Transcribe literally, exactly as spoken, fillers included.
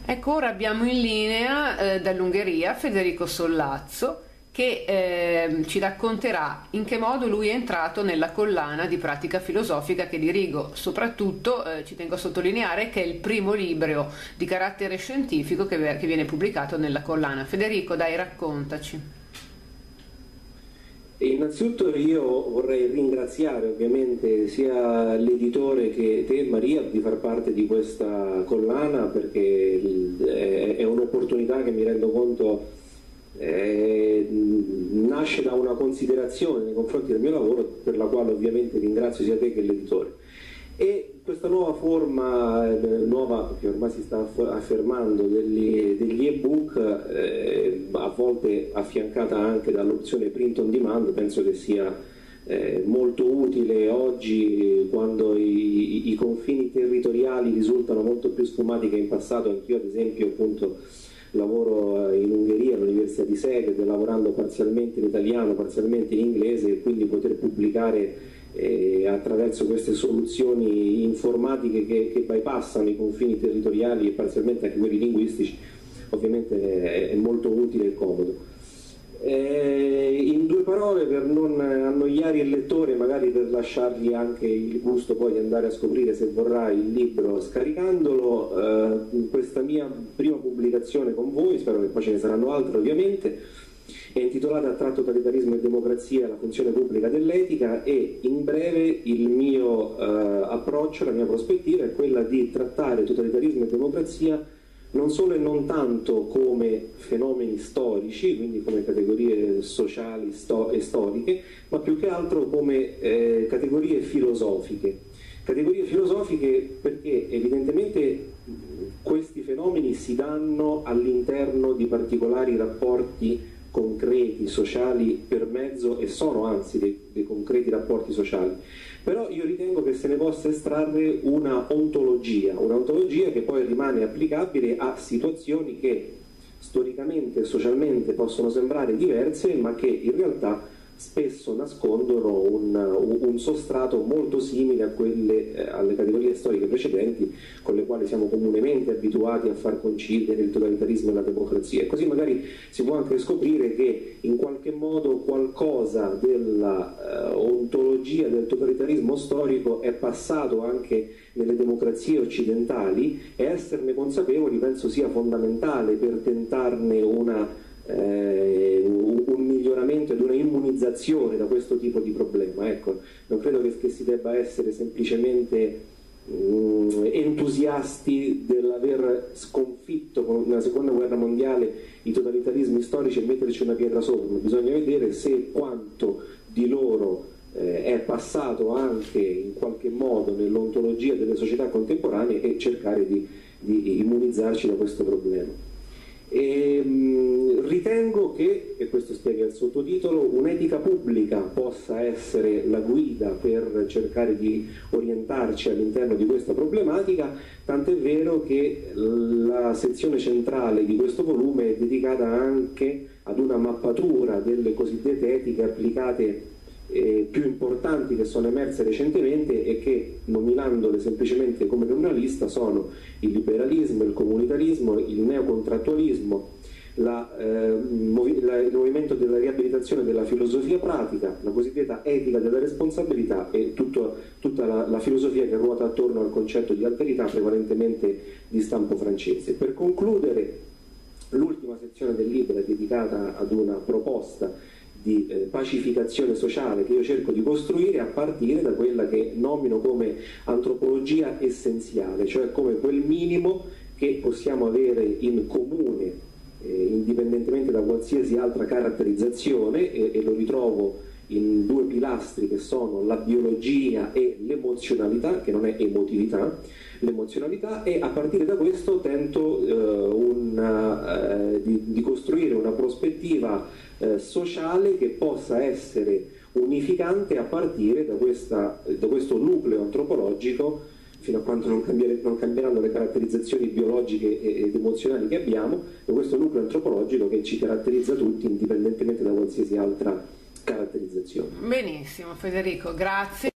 Ecco, ora abbiamo in linea eh, dall'Ungheria Federico Sollazzo che eh, ci racconterà in che modo lui è entrato nella collana di pratica filosofica che dirigo. Soprattutto eh, ci tengo a sottolineare che è il primo libro di carattere scientifico che, che viene pubblicato nella collana. Federico, dai, raccontaci. Innanzitutto io vorrei ringraziare ovviamente sia l'editore che te Maria di far parte di questa collana, perché è un'opportunità che mi rendo conto eh, nasce da una considerazione nei confronti del mio lavoro, per la quale ovviamente ringrazio sia te che l'editore. E questa nuova forma, eh, nuova che ormai si sta affermando, degli, degli ebook, eh, a volte affiancata anche dall'opzione print on demand, penso che sia eh, molto utile oggi, quando i, i confini territoriali risultano molto più sfumati che in passato. Anch'io ad esempio appunto lavoro in Ungheria all'Università di Szeged, lavorando parzialmente in italiano, parzialmente in inglese, e quindi poter pubblicare Eh, attraverso queste soluzioni informatiche che, che bypassano i confini territoriali e parzialmente anche quelli linguistici, ovviamente è, è molto utile e comodo. Eh, in due parole, per non annoiare il lettore, magari per lasciargli anche il gusto poi di andare a scoprire, se vorrà, il libro scaricandolo, eh, questa mia prima pubblicazione con voi, spero che poi ce ne saranno altre ovviamente, è intitolata Tra totalitarismo e democrazia, la funzione pubblica dell'etica, e in breve il mio eh, approccio, la mia prospettiva è quella di trattare totalitarismo e democrazia non solo e non tanto come fenomeni storici, quindi come categorie sociali sto e storiche, ma più che altro come eh, categorie filosofiche. Categorie filosofiche perché evidentemente questi fenomeni si danno all'interno di particolari rapporti concreti, sociali per mezzo, e sono anzi dei, dei concreti rapporti sociali. Però io ritengo che se ne possa estrarre una ontologia, un'ontologia che poi rimane applicabile a situazioni che storicamente e socialmente possono sembrare diverse, ma che in realtà spesso nascondono un, un sostrato molto simile a quelle, eh, alle categorie storiche precedenti, con le quali siamo comunemente abituati a far coincidere il totalitarismo e la democrazia. E così magari si può anche scoprire che in qualche modo qualcosa della eh, ontologia del totalitarismo storico è passato anche nelle democrazie occidentali, e esserne consapevoli penso sia fondamentale per tentarne una Eh, un, un miglioramento ed una immunizzazione da questo tipo di problema. Ecco, non credo che, che si debba essere semplicemente mh, entusiasti dell'aver sconfitto con la seconda guerra mondiale i totalitarismi storici e metterci una pietra sopra, ma bisogna vedere se quanto di loro eh, è passato anche in qualche modo nell'ontologia delle società contemporanee, e cercare di, di immunizzarci da questo problema. E, mh, ritengo che, e questo spiega il sottotitolo, un'etica pubblica possa essere la guida per cercare di orientarci all'interno di questa problematica, tant'è vero che la sezione centrale di questo volume è dedicata anche ad una mappatura delle cosiddette etiche applicate Eh, più importanti che sono emerse recentemente, e che, nominandole semplicemente come una lista, sono il liberalismo, il comunitarismo, il neocontrattualismo, la, eh, movi la, il movimento della riabilitazione della filosofia pratica, la cosiddetta etica della responsabilità, e tutto, tutta la, la filosofia che ruota attorno al concetto di alterità, prevalentemente di stampo francese. Per concludere, l'ultima sezione del libro è dedicata ad una proposta di eh, pacificazione sociale che io cerco di costruire a partire da quella che nomino come antropologia essenziale, cioè come quel minimo che possiamo avere in comune eh, indipendentemente da qualsiasi altra caratterizzazione, e, e lo ritrovo in due pilastri che sono la biologia e l'emozionalità, che non è emotività, l'emozionalità, e a partire da questo tento eh, una, eh, di, di costruire una prospettiva eh, sociale che possa essere unificante a partire da, questa, da questo nucleo antropologico, fino a quando non, cambiere, non cambieranno le caratterizzazioni biologiche ed emozionali che abbiamo, da questo nucleo antropologico che ci caratterizza tutti indipendentemente da qualsiasi altra caratterizzazione. Benissimo Federico, grazie.